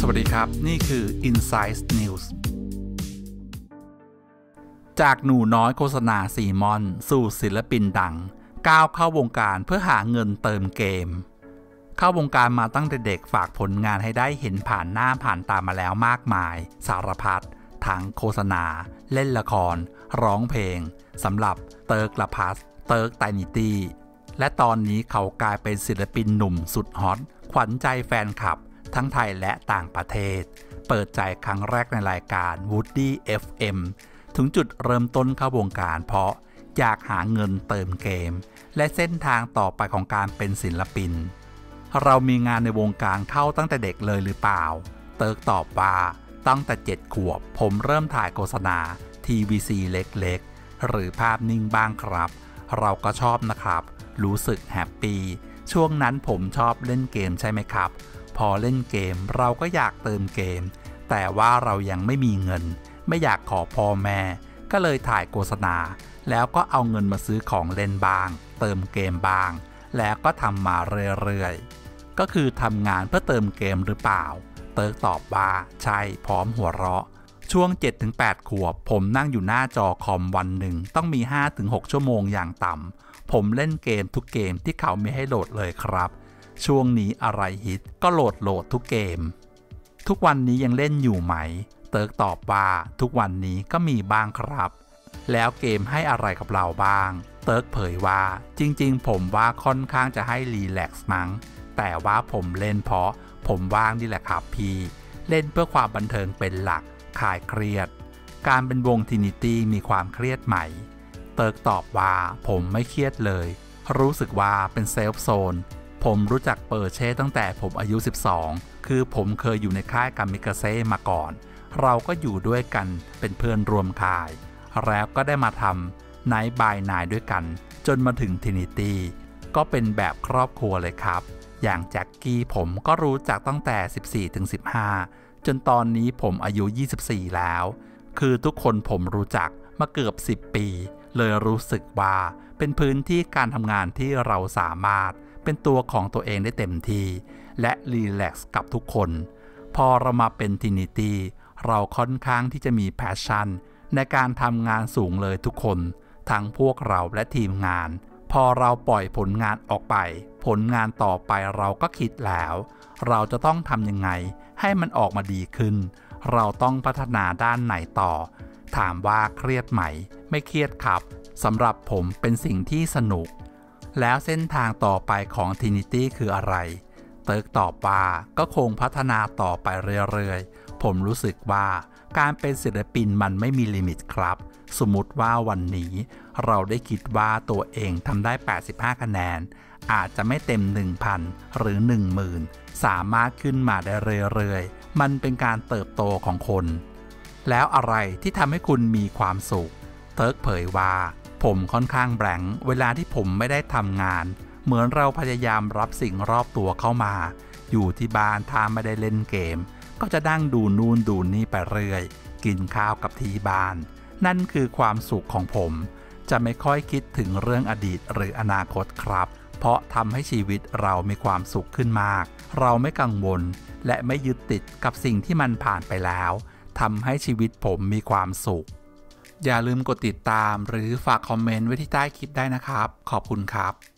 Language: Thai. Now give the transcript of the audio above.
วัสดีครับนี่คือ Insights News จากหนูน้อยโฆษณาซีมอนสู่ศิลปินดังก้าวเข้าวงการเพื่อหาเงินเติมเกมเข้าวงการมาตั้งแต่เด็กฝากผลงานให้ได้เห็นผ่านหน้าผ่านตามาแล้วมากมายสารพัดทั้งโฆษณาเล่นละครร้องเพลงสำหรับเติร์กละพัสเติร์กไตนิตี้และตอนนี้เขากลายเป็นศิลปินหนุ่มสุดฮอตขวัญใจแฟนคลับทั้งไทยและต่างประเทศเปิดใจครั้งแรกในรายการ Woody FM ถึงจุดเริ่มต้นเข้าวงการเพราะอยากหาเงินเติมเกมและเส้นทางต่อไปของการเป็นศิลปินเรามีงานในวงการเข้าตั้งแต่เด็กเลยหรือเปล่าเติร์กตอบว่าตั้งแต่7 ขวบผมเริ่มถ่ายโฆษณา TVC เล็กๆหรือภาพนิ่งบ้างครับเราก็ชอบนะครับรู้สึกแฮปปี้ช่วงนั้นผมชอบเล่นเกมใช่ไหมครับพอเล่นเกมเราก็อยากเติมเกมแต่ว่าเรายังไม่มีเงินไม่อยากขอพ่อแม่ก็เลยถ่ายโฆษณาแล้วก็เอาเงินมาซื้อของเล่นบ้างเติมเกมบ้างแล้วก็ทำมาเรื่อยๆก็คือทำงานเพื่อเติมเกมหรือเปล่าเติร์กตอบว่าใช่พร้อมหัวเราะช่วง 7-8 ขวบผมนั่งอยู่หน้าจอคอมวันหนึ่งต้องมี 5-6 ชั่วโมงอย่างต่ำผมเล่นเกมทุกเกมที่เขาไม่ให้โหลดเลยครับช่วงนี้อะไรฮิตก็โหลดทุกเกมทุกวันนี้ยังเล่นอยู่ไหมเติร์กตอบว่าทุกวันนี้ก็มีบ้างครับแล้วเกมให้อะไรกับเราบ้างเติร์กเผยว่าจริงๆผมว่าค่อนข้างจะให้รีแลกซ์มั้งแต่ว่าผมเล่นเพราะผมว่างนี่แหละครับพี่เล่นเพื่อความบันเทิงเป็นหลักคลายเครียดการเป็นวงทินิตี้มีความเครียดไหมเติร์กตอบว่าผมไม่เครียดเลยรู้สึกว่าเป็นเซฟโซนผมรู้จักเปอร์เช่ตั้งแต่ผมอายุ12คือผมเคยอยู่ในค่ายกามิกาเซ่มาก่อนเราก็อยู่ด้วยกันเป็นเพื่อนรวมค่ายแล้วก็ได้มาทำไนท์บายไนท์ด้วยกันจนมาถึงทินิตี้ก็เป็นแบบครอบครัวเลยครับอย่างแจ็คกี้ผมก็รู้จักตั้งแต่ 14-15 จนตอนนี้ผมอายุ 24 แล้วคือทุกคนผมรู้จักมาเกือบ 10 ปีเลยรู้สึกว่าเป็นพื้นที่การทำงานที่เราสามารถเป็นตัวของตัวเองได้เต็มที่และรีแลกซ์กับทุกคนพอเรามาเป็นทินิตี้เราค่อนข้างที่จะมีแพชชั่นในการทำงานสูงเลยทุกคนทั้งพวกเราและทีมงานพอเราปล่อยผลงานออกไปผลงานต่อไปเราก็คิดแล้วเราจะต้องทำยังไงให้มันออกมาดีขึ้นเราต้องพัฒนาด้านไหนต่อถามว่าเครียดไหมไม่เครียดครับสำหรับผมเป็นสิ่งที่สนุกแล้วเส้นทางต่อไปของทินิตี้คืออะไรเติร์กตอบว่าก็คงพัฒนาต่อไปเรื่อยๆผมรู้สึกว่าการเป็นศิลปินมันไม่มีลิมิตครับสมมุติว่าวันนี้เราได้คิดว่าตัวเองทำได้85 คะแนนอาจจะไม่เต็ม 1,000 หรือ 10,000 สามารถขึ้นมาได้เรื่อยๆมันเป็นการเติบโตของคนแล้วอะไรที่ทำให้คุณมีความสุขเติร์กเผยว่าผมค่อนข้างแบงค์เวลาที่ผมไม่ได้ทำงานเหมือนเราพยายามรับสิ่งรอบตัวเข้ามาอยู่ที่บ้านถ้าไม่ได้เล่นเกมก็จะนั่งดูนู่นดูนี่ไปเรื่อยกินข้าวกับที่บ้านนั่นคือความสุขของผมจะไม่ค่อยคิดถึงเรื่องอดีตหรืออนาคตครับเพราะทำให้ชีวิตเรามีความสุขขึ้นมากเราไม่กังวลและไม่ยึดติดกับสิ่งที่มันผ่านไปแล้วทำให้ชีวิตผมมีความสุขอย่าลืมกดติดตามหรือฝากคอมเมนต์ไว้ที่ใต้คลิปได้นะครับขอบคุณครับ